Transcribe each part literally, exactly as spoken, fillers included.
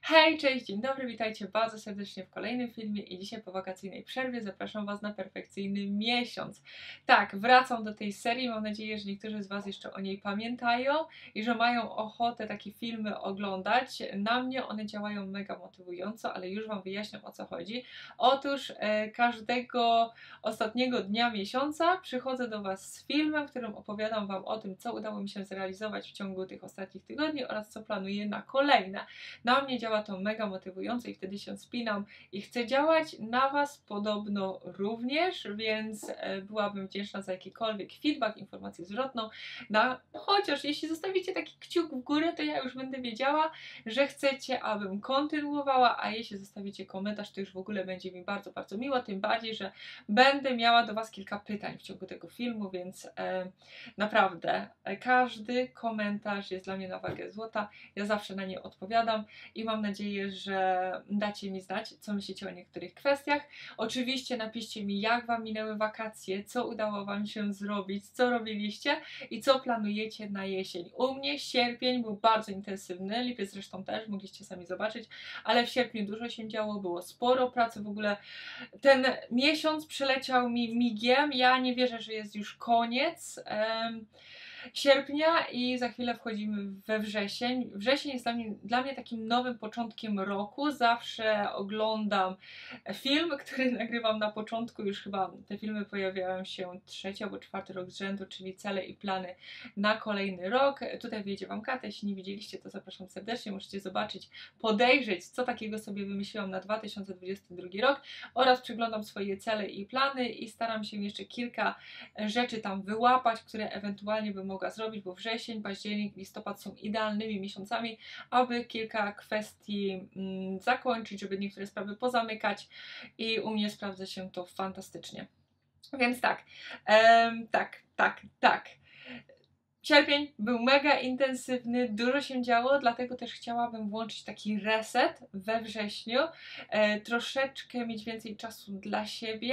Hej, cześć, dzień dobry, witajcie bardzo serdecznie w kolejnym filmie i dzisiaj po wakacyjnej przerwie zapraszam Was na perfekcyjny miesiąc. Tak, wracam do tej serii, mam nadzieję, że niektórzy z Was jeszcze o niej pamiętają i że mają ochotę takie filmy oglądać. Na mnie one działają mega motywująco, ale już Wam wyjaśniam, o co chodzi. Otóż e, każdego ostatniego dnia miesiąca przychodzę do Was z filmem, w którym opowiadam Wam o tym, co udało mi się zrealizować w ciągu tych ostatnich tygodni oraz co planuję na kolejne. Na mnie działa to mega motywująco i wtedy się spinam i chcę działać na Was podobno również, więc e, byłabym wdzięczna za jakikolwiek feedback, informację zwrotną. Na, chociaż jeśli zostawicie taki kciuk w górę, to ja już będę wiedziała, że chcecie, abym kontynuowała, a jeśli zostawicie komentarz, to już w ogóle będzie mi bardzo, bardzo miło, tym bardziej, że będę miała do Was kilka pytań w ciągu tego filmu, więc e, naprawdę e, każdy komentarz jest dla mnie na wagę złota, ja zawsze na nie odpowiadam i mam nadzieję, że dacie mi znać, co myślicie o niektórych kwestiach. Oczywiście napiszcie mi, jak Wam minęły wakacje, co udało Wam się zrobić, co robiliście i co planujecie na jesień. U mnie sierpień był bardzo intensywny, lipiec zresztą też, mogliście sami zobaczyć, ale w sierpniu dużo się działo, było sporo pracy, w ogóle ten miesiąc przeleciał mi migiem, ja nie wierzę, że jest już koniec um, sierpnia i za chwilę wchodzimy we wrzesień. Wrzesień jest dla mnie, dla mnie takim nowym początkiem roku. Zawsze oglądam film, który nagrywam na początku. Już chyba te filmy pojawiają się trzeci albo czwarty rok z rzędu, czyli cele i plany na kolejny rok. Tutaj wyjdzie Wam karta. Jeśli nie widzieliście, to zapraszam serdecznie. Możecie zobaczyć, podejrzeć, co takiego sobie wymyśliłam na dwa tysiące dwudziesty drugi rok oraz przeglądam swoje cele i plany i staram się jeszcze kilka rzeczy tam wyłapać, które ewentualnie bym mogła zrobić, bo wrzesień, październik, listopad są idealnymi miesiącami, aby kilka kwestii mm, zakończyć, żeby niektóre sprawy pozamykać i u mnie sprawdza się to fantastycznie. Więc tak, em, tak, tak, tak. Sierpień był mega intensywny, dużo się działo, dlatego też chciałabym włączyć taki reset we wrześniu, e, troszeczkę mieć więcej czasu dla siebie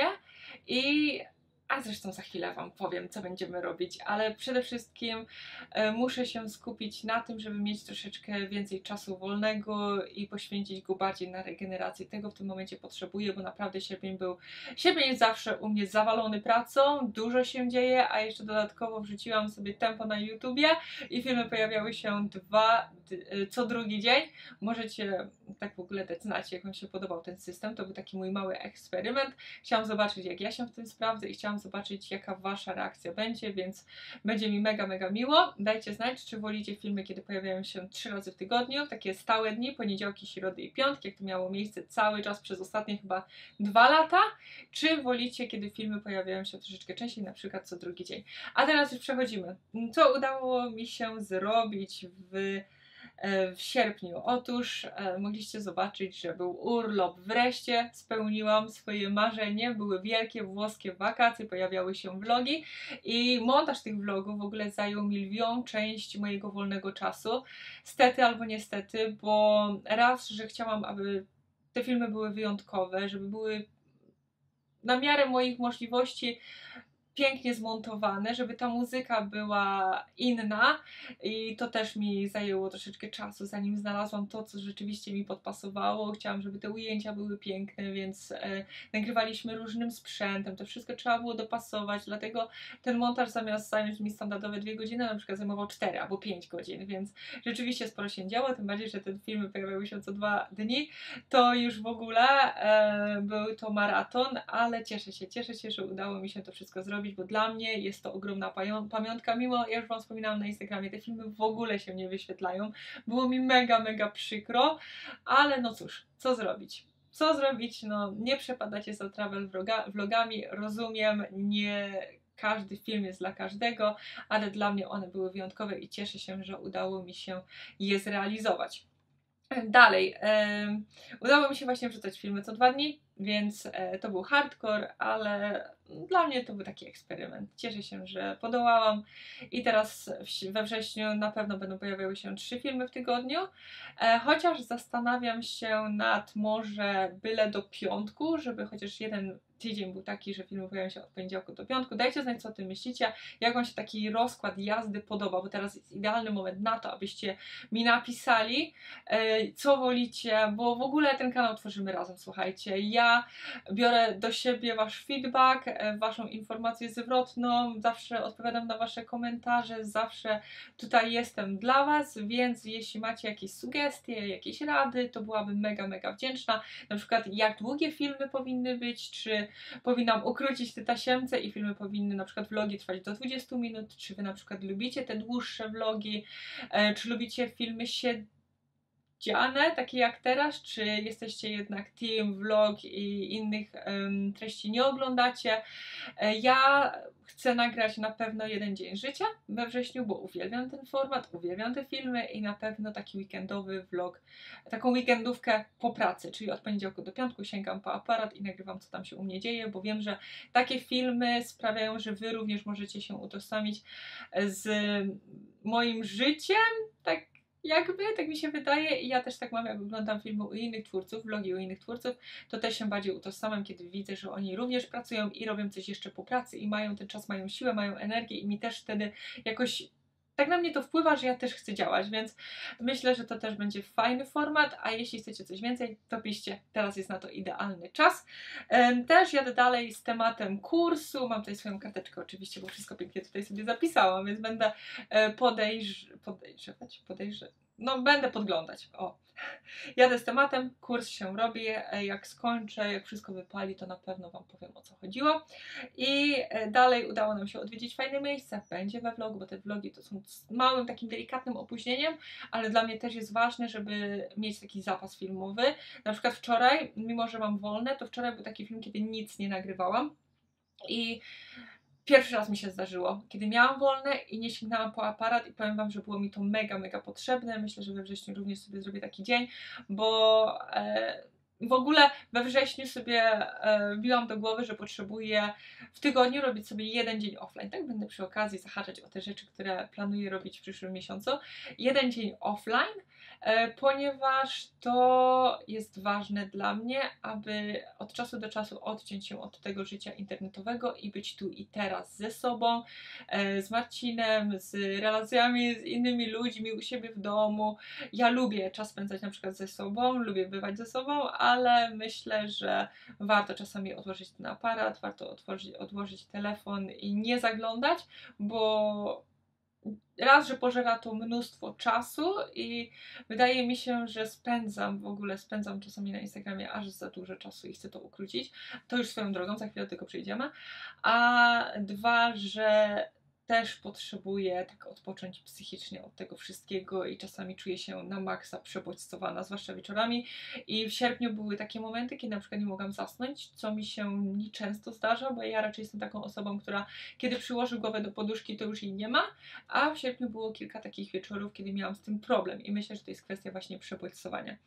i a zresztą za chwilę Wam powiem, co będziemy robić, ale przede wszystkim e, muszę się skupić na tym, żeby mieć troszeczkę więcej czasu wolnego i poświęcić go bardziej na regenerację. Tego w tym momencie potrzebuję, bo naprawdę sierpień był... Sierpień jest zawsze u mnie zawalony pracą, dużo się dzieje, a jeszcze dodatkowo wrzuciłam sobie tempo na YouTubie i filmy pojawiały się dwa, co drugi dzień. Możecie tak w ogóle dać znać, jak Wam się podobał ten system. To był taki mój mały eksperyment. Chciałam zobaczyć, jak ja się w tym sprawdzę i chciałam zobaczyć, jaka Wasza reakcja będzie, więc będzie mi mega, mega miło. Dajcie znać, czy wolicie filmy, kiedy pojawiają się trzy razy w tygodniu, takie stałe dni, poniedziałki, środy i piątki, jak to miało miejsce cały czas przez ostatnie chyba dwa lata, czy wolicie, kiedy filmy pojawiają się troszeczkę częściej, na przykład co drugi dzień. A teraz już przechodzimy. Co udało mi się zrobić w w sierpniu. Otóż e, mogliście zobaczyć, że był urlop. Wreszcie spełniłam swoje marzenie. Były wielkie włoskie wakacje, pojawiały się vlogi i montaż tych vlogów w ogóle zajął mi lwią część mojego wolnego czasu. Stety albo niestety, bo raz, że chciałam, aby te filmy były wyjątkowe, żeby były na miarę moich możliwości pięknie zmontowane, żeby ta muzyka była inna i to też mi zajęło troszeczkę czasu, zanim znalazłam to, co rzeczywiście mi podpasowało. Chciałam, żeby te ujęcia były piękne, więc e, nagrywaliśmy różnym sprzętem, to wszystko trzeba było dopasować, dlatego ten montaż zamiast zająć mi standardowe dwie godziny, na przykład zajmował cztery albo pięć godzin, więc rzeczywiście sporo się działo, tym bardziej, że te filmy pojawiały się co dwa dni, to już w ogóle e, był to maraton, ale cieszę się, cieszę się, że udało mi się to wszystko zrobić, bo dla mnie jest to ogromna pamiątka, mimo, ja już Wam wspominałam na Instagramie, te filmy w ogóle się nie wyświetlają, było mi mega, mega przykro, ale no cóż, co zrobić? Co zrobić? No nie przepadacie za travel vlogami, rozumiem, nie każdy film jest dla każdego, ale dla mnie one były wyjątkowe i cieszę się, że udało mi się je zrealizować. Dalej, e, udało mi się właśnie wrzucać filmy co dwa dni, więc e, to był hardcore, ale dla mnie to był taki eksperyment. Cieszę się, że podołałam i teraz w, we wrześniu na pewno będą pojawiały się trzy filmy w tygodniu, e, chociaż zastanawiam się nad może byle do piątku, żeby chociaż jeden tydzień był taki, że filmy pojawiają się od poniedziałku do piątku. Dajcie znać, co o tym myślicie, jak wam się taki rozkład jazdy podoba, bo teraz jest idealny moment na to, abyście mi napisali, e, co wolicie, bo w ogóle ten kanał tworzymy razem, słuchajcie. Ja biorę do siebie wasz feedback, e, waszą informację zwrotną, zawsze odpowiadam na wasze komentarze, zawsze tutaj jestem dla was, więc jeśli macie jakieś sugestie, jakieś rady, to byłabym mega, mega wdzięczna. Na przykład jak długie filmy powinny być, czy powinnam ukrócić te tasiemce i filmy powinny, na przykład vlogi trwać do dwudziestu minut, czy wy na przykład lubicie te dłuższe vlogi, e, czy lubicie filmy siedziane, takie jak teraz, czy jesteście jednak team, vlog i innych um, treści nie oglądacie. E, ja chcę nagrać na pewno jeden dzień życia we wrześniu, bo uwielbiam ten format, uwielbiam te filmy i na pewno taki weekendowy vlog, taką weekendówkę po pracy, czyli od poniedziałku do piątku sięgam po aparat i nagrywam, co tam się u mnie dzieje, bo wiem, że takie filmy sprawiają, że wy również możecie się utożsamić z moim życiem, tak jakby, tak mi się wydaje, i ja też tak mam, jak oglądam filmy u innych twórców, vlogi u innych twórców, to też się bardziej utożsamiam, kiedy widzę, że oni również pracują i robią coś jeszcze po pracy i mają ten czas, mają siłę, mają energię i mi też wtedy jakoś tak na mnie to wpływa, że ja też chcę działać, więc myślę, że to też będzie fajny format, a jeśli chcecie coś więcej, to piszcie, teraz jest na to idealny czas. Też jadę dalej z tematem kursu, mam tutaj swoją karteczkę oczywiście, bo wszystko pięknie tutaj sobie zapisałam, więc będę podejrz... podejrzewać, podejrzewać, no będę podglądać, o. Jadę z tematem, kurs się robi, jak skończę, jak wszystko wypali, to na pewno wam powiem, o co chodziło. I dalej udało nam się odwiedzić fajne miejsca, będzie we vlogu, bo te vlogi to są z małym, takim delikatnym opóźnieniem, ale dla mnie też jest ważne, żeby mieć taki zapas filmowy. Na przykład wczoraj, mimo że mam wolne, to wczoraj był taki film, kiedy nic nie nagrywałam i pierwszy raz mi się zdarzyło, kiedy miałam wolne i nie sięgnęłam po aparat i powiem wam, że było mi to mega, mega potrzebne. Myślę, że we wrześniu również sobie zrobię taki dzień, bo e, w ogóle we wrześniu sobie e, wbiłam do głowy, że potrzebuję w tygodniu robić sobie jeden dzień offline. Tak będę przy okazji zahaczać o te rzeczy, które planuję robić w przyszłym miesiącu. Jeden dzień offline, e, ponieważ to jest ważne dla mnie, aby od czasu do czasu odciąć się od tego życia internetowego i być tu i teraz ze sobą, e, z Marcinem, z relacjami z innymi ludźmi u siebie w domu. Ja lubię czas spędzać na przykład ze sobą, lubię bywać ze sobą, ale myślę, że warto czasami odłożyć ten aparat, warto odłożyć, odłożyć telefon i nie zaglądać, bo raz, że pożera to mnóstwo czasu i wydaje mi się, że spędzam, w ogóle spędzam czasami na Instagramie aż za dużo czasu i chcę to ukrócić. To już swoją drogą, za chwilę do tego przejdziemy. A dwa, że też potrzebuję tak odpocząć psychicznie od tego wszystkiego i czasami czuję się na maksa przebodźcowana, zwłaszcza wieczorami. I w sierpniu były takie momenty, kiedy na przykład nie mogłam zasnąć, co mi się nieczęsto zdarza, bo ja raczej jestem taką osobą, która kiedy przyłoży głowę do poduszki, to już jej nie ma, a w sierpniu było kilka takich wieczorów, kiedy miałam z tym problem i myślę, że to jest kwestia właśnie przebodźcowania.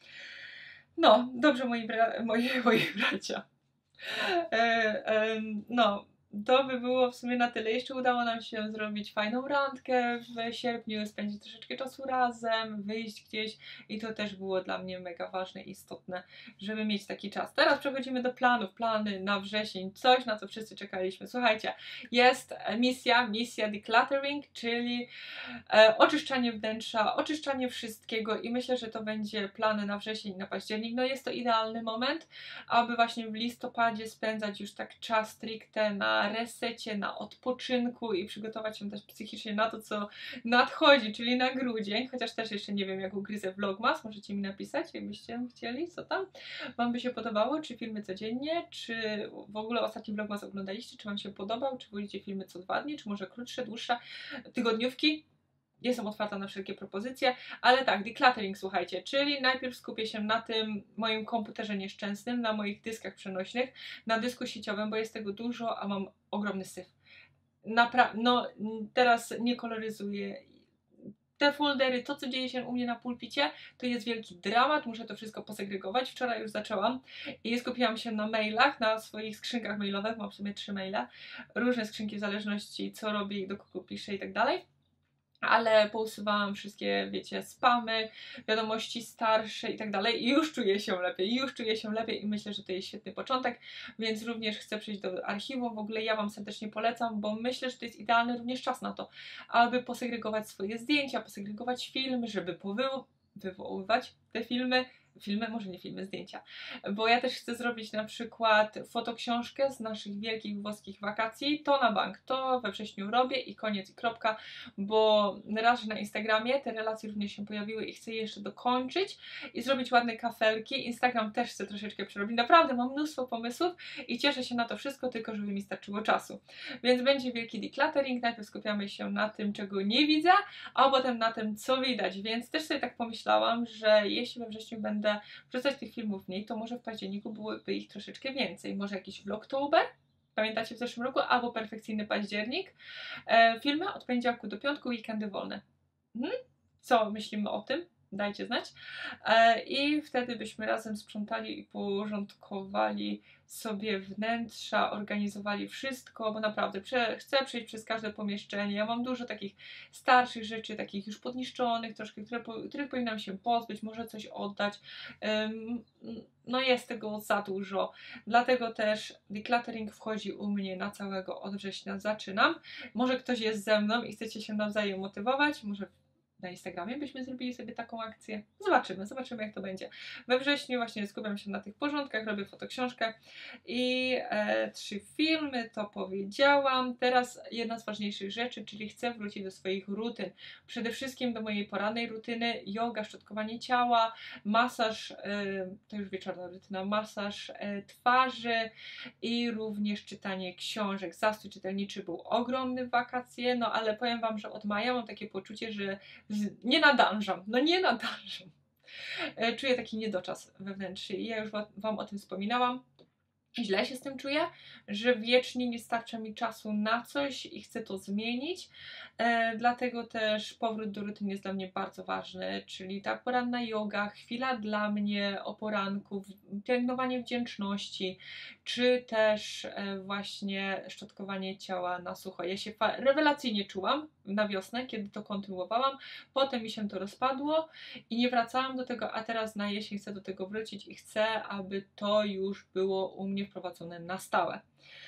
No, dobrze moi, bra moi, moi bracia. E, e, no, to by było w sumie na tyle. Jeszcze udało nam się zrobić fajną randkę w sierpniu, spędzić troszeczkę czasu razem, wyjść gdzieś i to też było dla mnie mega ważne i istotne, żeby mieć taki czas. Teraz przechodzimy do planów, plany na wrzesień, coś na co wszyscy czekaliśmy. Słuchajcie, jest misja, misja decluttering, czyli e, oczyszczanie wnętrza, oczyszczanie wszystkiego i myślę, że to będzie plany na wrzesień, na październik. No jest to idealny moment, aby właśnie w listopadzie spędzać już tak czas stricte na resecie, na odpoczynku i przygotować się też psychicznie na to, co nadchodzi, czyli na grudzień, chociaż też jeszcze nie wiem, jak ugryzę vlogmas, możecie mi napisać, jakbyście chcieli, co tam wam by się podobało, czy filmy codziennie, czy w ogóle ostatni vlogmas oglądaliście, czy wam się podobał, czy wolicie filmy co dwa dni, czy może krótsze, dłuższe, tygodniówki. Jestem otwarta na wszelkie propozycje, ale tak, decluttering, słuchajcie, czyli najpierw skupię się na tym moim komputerze nieszczęsnym, na moich dyskach przenośnych, na dysku sieciowym, bo jest tego dużo, a mam ogromny syf. Napra no, teraz nie koloryzuję. Te foldery, to co dzieje się u mnie na pulpicie, to jest wielki dramat, muszę to wszystko posegregować. Wczoraj już zaczęłam i skupiłam się na mailach, na swoich skrzynkach mailowych, mam w sumie trzy maile, różne skrzynki w zależności co robię i do kogo piszę i tak dalej. ale pousuwałam wszystkie, wiecie, spamy, wiadomości starsze i tak dalej i już czuję się lepiej, już czuję się lepiej i myślę, że to jest świetny początek, więc również chcę przejść do archiwum. W ogóle ja Wam serdecznie polecam, bo myślę, że to jest idealny również czas na to, aby posegregować swoje zdjęcia, posegregować filmy, żeby powyło- wywoływać te filmy, filmy, może nie filmy, zdjęcia, bo ja też chcę zrobić na przykład fotoksiążkę z naszych wielkich włoskich wakacji, to na bank, to we wrześniu robię i koniec i kropka, bo raz, że na Instagramie te relacje również się pojawiły i chcę je jeszcze dokończyć i zrobić ładne kafelki. Instagram też chcę troszeczkę przerobić, naprawdę mam mnóstwo pomysłów i cieszę się na to wszystko, tylko żeby mi starczyło czasu, więc będzie wielki decluttering, najpierw skupiamy się na tym, czego nie widzę, a potem na tym, co widać, więc też sobie tak pomyślałam, że jeśli we wrześniu będę wrzucać tych filmów mniej, to może w październiku byłoby ich troszeczkę więcej. Może jakiś vlogtober? Pamiętacie w zeszłym roku? Albo perfekcyjny październik. E, filmy od poniedziałku do piątku, weekendy wolne. Hmm? Co myślimy o tym? Dajcie znać. E, I wtedy byśmy razem sprzątali i porządkowali sobie wnętrza, organizowali wszystko, bo naprawdę prze, chcę przejść przez każde pomieszczenie. Ja mam dużo takich starszych rzeczy, takich już podniszczonych troszkę, które, których powinnam się pozbyć, może coś oddać. Um, no jest tego za dużo. Dlatego też decluttering wchodzi u mnie na całego od września. Zaczynam. Może ktoś jest ze mną i chcecie się nawzajem motywować, może na Instagramie byśmy zrobili sobie taką akcję. Zobaczymy, zobaczymy jak to będzie. We wrześniu właśnie skupiam się na tych porządkach, robię fotoksiążkę i e, trzy filmy, to powiedziałam. Teraz jedna z ważniejszych rzeczy, czyli chcę wrócić do swoich rutyn. Przede wszystkim do mojej porannej rutyny, yoga, szczotkowanie ciała, masaż, e, to już wieczorna rutyna, masaż e, twarzy i również czytanie książek. Zastój czytelniczy był ogromny w wakacje, no ale powiem Wam, że od maja mam takie poczucie, że nie nadążam, no nie nadążam. Czuję taki niedoczas wewnętrzny i ja już Wam o tym wspominałam. Źle się z tym czuję, że wiecznie nie starcza mi czasu na coś i chcę to zmienić, e, dlatego też powrót do rutyny jest dla mnie bardzo ważny, czyli ta poranna yoga, chwila dla mnie o poranku, pielęgnowanie wdzięczności, czy też e, właśnie szczotkowanie ciała na sucho. Ja się rewelacyjnie czułam na wiosnę, kiedy to kontynuowałam, potem mi się to rozpadło i nie wracałam do tego, a teraz na jesień chcę do tego wrócić i chcę, aby to już było u mnie wprowadzone na stałe.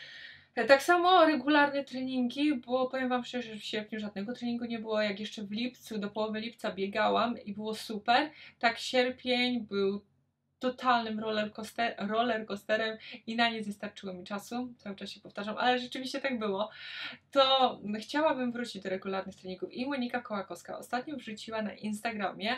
Tak samo regularne treningi, bo powiem Wam szczerze, że w sierpniu żadnego treningu nie było, jak jeszcze w lipcu, do połowy lipca biegałam i było super, tak sierpień był totalnym rollercoaster, rollercoasterem i na nie wystarczyło mi czasu, cały czas się powtarzam, ale rzeczywiście tak było. To chciałabym wrócić do regularnych treningów i Monika Kołakowska ostatnio wrzuciła na Instagramie,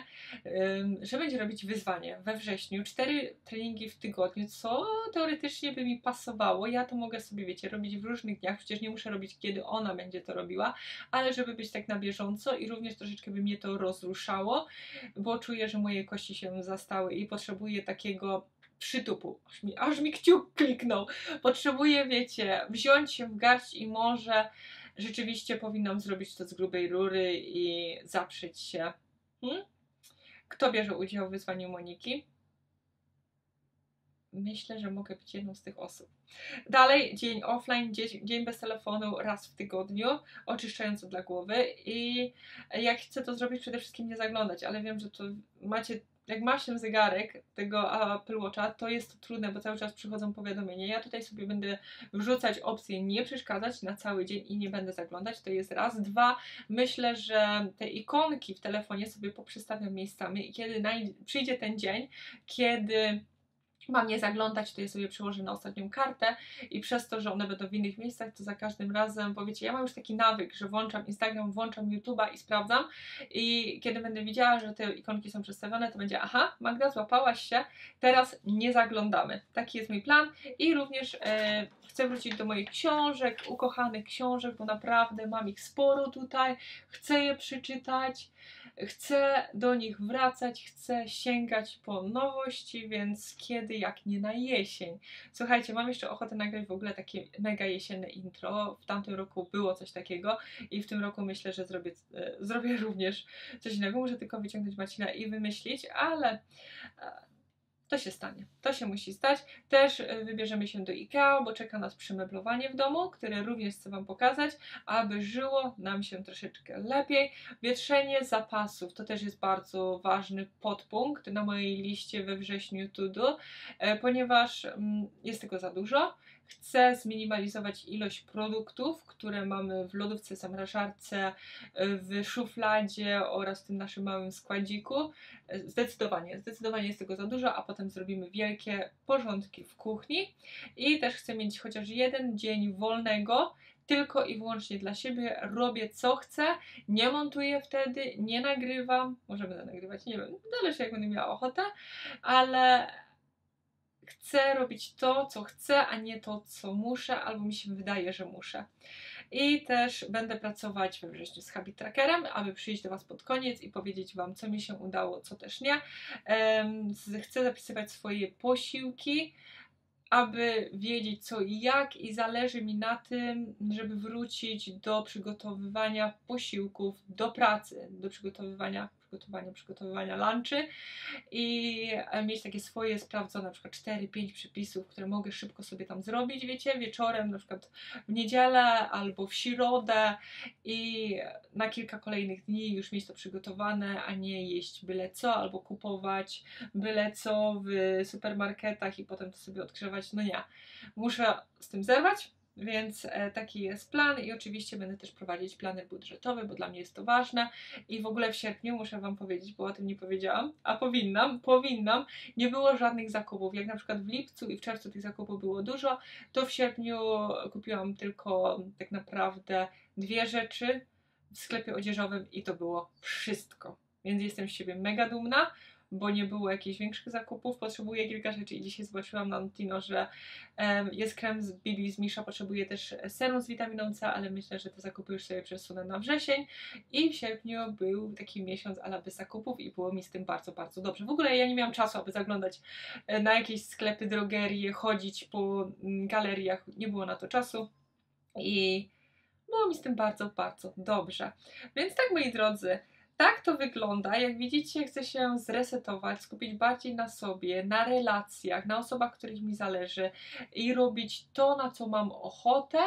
że będzie robić wyzwanie we wrześniu, cztery treningi w tygodniu, co teoretycznie by mi pasowało. Ja to mogę sobie, wiecie, robić w różnych dniach, przecież nie muszę robić, kiedy ona będzie to robiła, ale żeby być tak na bieżąco i również troszeczkę by mnie to rozruszało, bo czuję, że moje kości się zastały i potrzebuję takiego przytupu. Aż mi, aż mi kciuk kliknął. Potrzebuję, wiecie, wziąć się w garść i może rzeczywiście powinnam zrobić to z grubej rury i zaprzeć się. Hmm? Kto bierze udział w wyzwaniu Moniki? Myślę, że mogę być jedną z tych osób. Dalej, dzień offline, dzień, dzień bez telefonu raz w tygodniu, oczyszczający dla głowy i jak chcę to zrobić, przede wszystkim nie zaglądać, ale wiem, że to macie, jak ma się zegarek tego Apple Watcha, to jest to trudne, bo cały czas przychodzą powiadomienia. Ja tutaj sobie będę wrzucać opcję nie przeszkadzać na cały dzień i nie będę zaglądać, to jest raz. Dwa, myślę, że te ikonki w telefonie sobie poprzestawiam miejscami i kiedy przyjdzie ten dzień, kiedy mam nie zaglądać, to je sobie przełożę na ostatnią kartę i przez to, że one będą w innych miejscach, to za każdym razem, bo wiecie, ja mam już taki nawyk, że włączam Instagram, włączam YouTube'a i sprawdzam i kiedy będę widziała, że te ikonki są przestawione, to będzie aha, Magda, złapałaś się, teraz nie zaglądamy. Taki jest mój plan i również e, chcę wrócić do moich książek, ukochanych książek, bo naprawdę mam ich sporo tutaj, chcę je przeczytać, chcę do nich wracać, chcę sięgać po nowości, więc kiedy jak nie na jesień. Słuchajcie, mam jeszcze ochotę nagrać w ogóle takie mega jesienne intro. W tamtym roku było coś takiego i w tym roku myślę, że zrobię, e, zrobię również coś innego. Muszę tylko wyciągnąć Marcina i wymyślić, ale e, to się stanie. To się musi stać. Też wybierzemy się do IKEA, bo czeka nas przemeblowanie w domu, które również chcę Wam pokazać, aby żyło nam się troszeczkę lepiej. Wietrzenie zapasów to też jest bardzo ważny podpunkt na mojej liście we wrześniu to do, ponieważ jest tego za dużo. Chcę zminimalizować ilość produktów, które mamy w lodówce, zamrażarce, w szufladzie oraz w tym naszym małym składziku. Zdecydowanie, zdecydowanie jest tego za dużo, a potem zrobimy wielkie porządki w kuchni. I też chcę mieć chociaż jeden dzień wolnego, tylko i wyłącznie dla siebie. Robię co chcę, nie montuję wtedy, nie nagrywam. Może będę nagrywać, nie wiem, zależy jak będę miała ochotę, ale chcę robić to, co chcę, a nie to, co muszę, albo mi się wydaje, że muszę. I też będę pracować we wrześniu z Habit Trackerem, aby przyjść do Was pod koniec i powiedzieć Wam, co mi się udało, co też nie. Chcę zapisywać swoje posiłki, aby wiedzieć co i jak, i zależy mi na tym, żeby wrócić do przygotowywania posiłków do pracy, do przygotowywania przygotowania, przygotowywania lunchy i mieć takie swoje sprawdzone, na przykład cztery pięć przepisów, które mogę szybko sobie tam zrobić, wiecie, wieczorem, na przykład w niedzielę albo w środę i na kilka kolejnych dni już mieć to przygotowane, a nie jeść byle co, albo kupować byle co w supermarketach i potem to sobie odgrzewać. No nie, muszę z tym zerwać. Więc e, taki jest plan i oczywiście będę też prowadzić plany budżetowe, bo dla mnie jest to ważne i w ogóle w sierpniu muszę Wam powiedzieć, bo o tym nie powiedziałam, a powinnam, powinnam, nie było żadnych zakupów, jak na przykład w lipcu i w czerwcu tych zakupów było dużo, to w sierpniu kupiłam tylko tak naprawdę dwie rzeczy w sklepie odzieżowym i to było wszystko, więc jestem z siebie mega dumna, bo nie było jakichś większych zakupów, potrzebuję kilka rzeczy i dzisiaj zobaczyłam na Notino, że um, jest krem z B B z Misha, potrzebuję też serum z witaminą C, ale myślę, że te zakupy już sobie przesunę na wrzesień i w sierpniu był taki miesiąc ala bez zakupów i było mi z tym bardzo, bardzo dobrze. W ogóle ja nie miałam czasu, aby zaglądać na jakieś sklepy, drogerie, chodzić po galeriach, nie było na to czasu i było mi z tym bardzo, bardzo dobrze. Więc tak, moi drodzy, tak to wygląda. Jak widzicie, chcę się zresetować, skupić bardziej na sobie, na relacjach, na osobach, których mi zależy i robić to, na co mam ochotę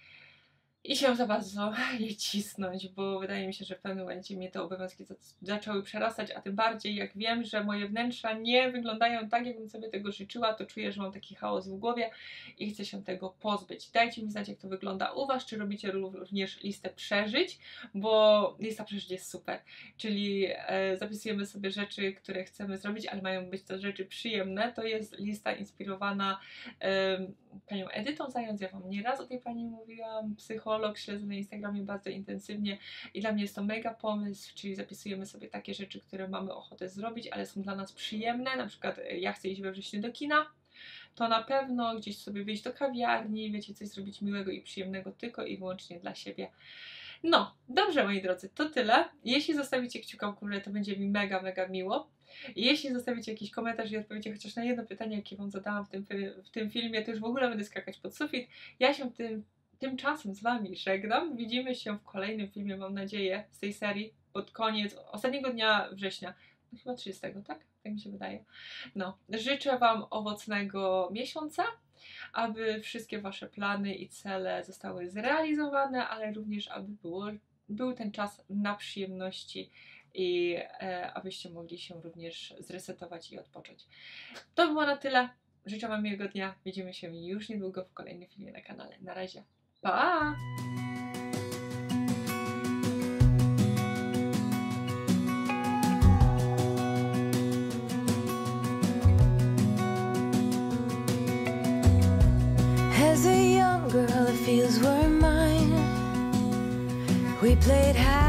i się za bardzo je cisnąć, bo wydaje mi się, że w pewnym momencie mnie te obowiązki zaczęły przerastać, a tym bardziej jak wiem, że moje wnętrza nie wyglądają tak, jakbym sobie tego życzyła, to czuję, że mam taki chaos w głowie i chcę się tego pozbyć. Dajcie mi znać, jak to wygląda u Was, czy robicie również listę przeżyć, bo lista przeżyć jest super, czyli e, zapisujemy sobie rzeczy, które chcemy zrobić, ale mają być to rzeczy przyjemne. To jest lista inspirowana e, panią Edytą Zając, ja Wam nieraz o tej pani mówiłam, psycholog, śledzę na Instagramie bardzo intensywnie i dla mnie jest to mega pomysł, czyli zapisujemy sobie takie rzeczy, które mamy ochotę zrobić, ale są dla nas przyjemne, na przykład ja chcę iść we wrześniu do kina, to na pewno gdzieś sobie wyjść do kawiarni, wiecie, coś zrobić miłego i przyjemnego tylko i wyłącznie dla siebie. No, dobrze, moi drodzy, to tyle. Jeśli zostawicie kciuka w górę, to będzie mi mega, mega miło. Jeśli zostawicie jakiś komentarz i odpowiecie chociaż na jedno pytanie, jakie Wam zadałam w tym, w tym filmie, to już w ogóle będę skakać pod sufit. Ja się tym, tymczasem z Wami żegnam. Widzimy się w kolejnym filmie, mam nadzieję, z tej serii pod koniec ostatniego dnia września. No chyba trzydziestego, tak? Tak mi się wydaje. No, życzę Wam owocnego miesiąca, aby wszystkie Wasze plany i cele zostały zrealizowane, ale również aby było, był ten czas na przyjemności i e, abyście mogli się również zresetować i odpocząć. To było na tyle. Życzę Wam miłego dnia. Widzimy się już niedługo w kolejnym filmie na kanale. Na razie. Pa! As a young girl, the fields were mine. We played hide